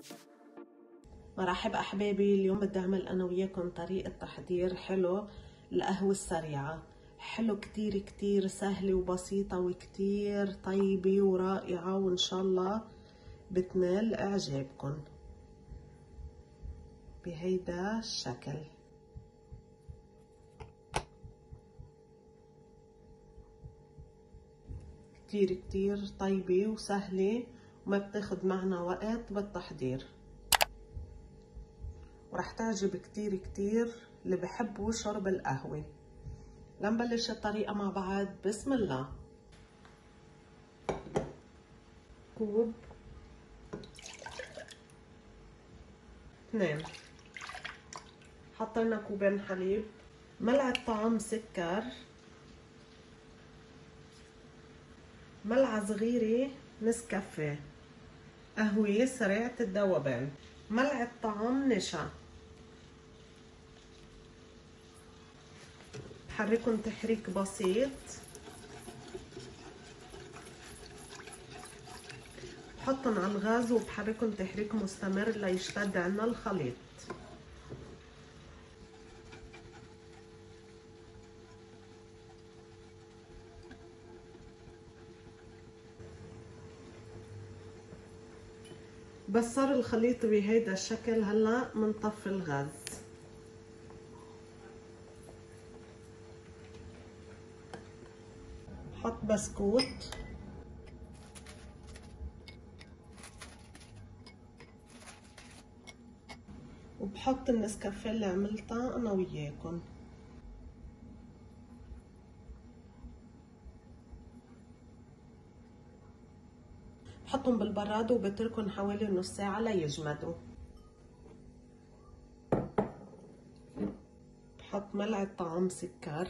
مرحبا احبابي، اليوم بدي اعمل انا وياكم طريقة تحضير حلو القهوة السريعة. حلو كتير كتير سهلة وبسيطة وكتير طيبة ورائعة، وان شاء الله بتنال اعجابكم بهيدا الشكل. كتير كتير طيبة وسهلة وما بتاخد معنا وقت بالتحضير، ورح تعجب كتير كتير اللي بحبوا شرب القهوة. لنبلش الطريقة مع بعض. بسم الله. كوب 2، حطينا كوبين حليب، ملعقة طعام سكر، ملعقة صغيرة نسكافيه قهوة سريعة الذوبان، ملعقة طعام نشا. بحركن تحريك بسيط، بحطن على الغاز وبحركن تحريك مستمر ليشتد عنا الخليط. بس صار الخليط بهيدا الشكل هلا منطفي الغاز. بحط بسكوت، وبحط النسكافيه اللي عملتها انا وياكم. بحطهم بالبراد وبتركن حوالي نص ساعة ليجمدوا. بحط ملعقة طعام سكر،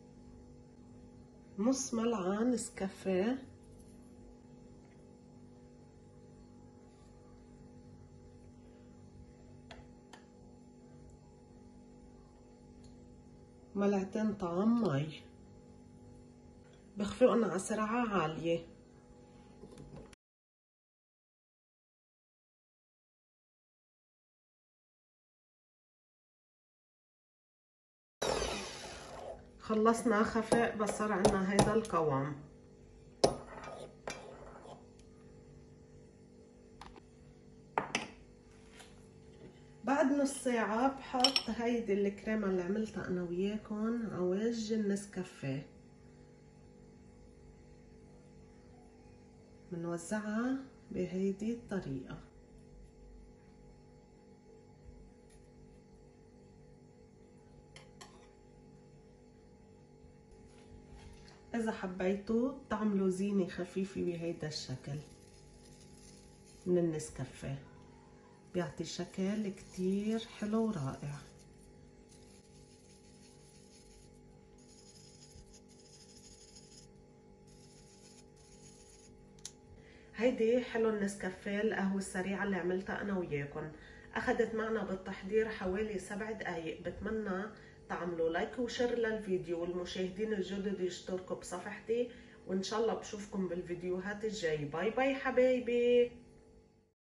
نص ملعقة نسكافيه، ملعقتين طعام مي. بخفقن على سرعة عالية. خلصنا خفق، بس صار عنا هيدا القوام. بعد نص ساعة بحط هيدي الكريمة اللي عملتها انا وياكم على وجه النسكافيه، بنوزعها بهيدي الطريقة. إذا حبيتوا تعملوا زينة خفيفة بهيدا الشكل من النسكافيه، بيعطي شكل كتير حلو ورائع. هيدي حلو النسكافيه القهوة السريعة اللي عملتها أنا وياكم. أخدت معنا بالتحضير حوالي 7 دقايق. بتمنى تعملوا لايك وشير للفيديو، والمشاهدين الجدد يشتركوا بصفحتي، وإن شاء الله بشوفكم بالفيديوهات الجاي. باي باي حبايبي.